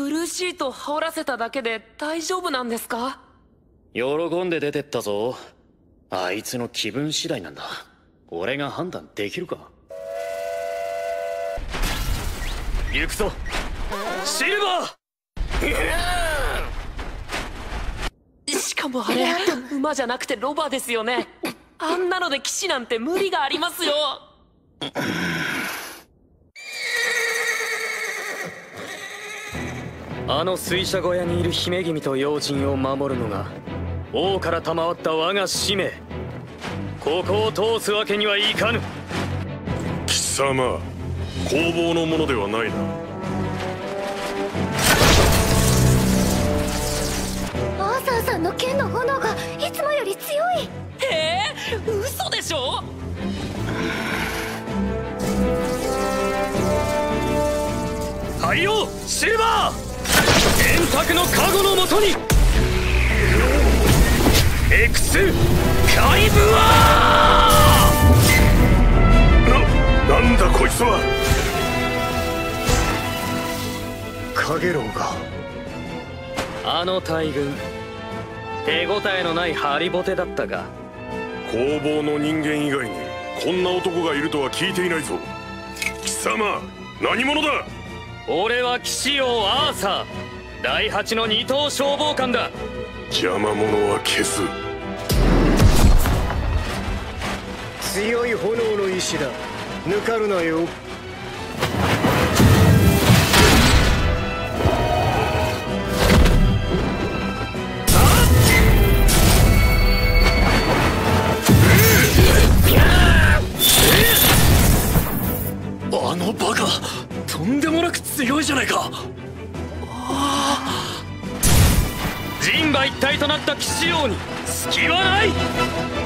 ブルーシート羽織らせただけで大丈夫なんですか？ 喜んで出てったぞ。あいつの気分次第なんだ。俺が判断できるか？行くぞシルバー。しかもあれ馬じゃなくてロバですよね。あんなので騎士なんて無理がありますよ。 あの水車小屋にいる姫君と用心を守るのが王から賜った我が使命。ここを通すわけにはいかぬ。 貴様、工房のものではないな。 アーサーさんの剣の炎がいつもより強い。 嘘でしょ？ はいよシルバー、円卓の加護のもとにエクスカイブワー。なんだこいつは。 カゲロウがあの大軍、手応えのないハリボテだったが。 工房の人間以外にこんな男がいるとは聞いていないぞ。貴様何者だ？ 俺は騎士王アーサー、第8の二等消防官だ。 邪魔者は消す。 強い炎の意志だ、抜かるなよ。 あのバカ、とんでもなく強いじゃないか。 人馬一体となった騎士王に隙はない。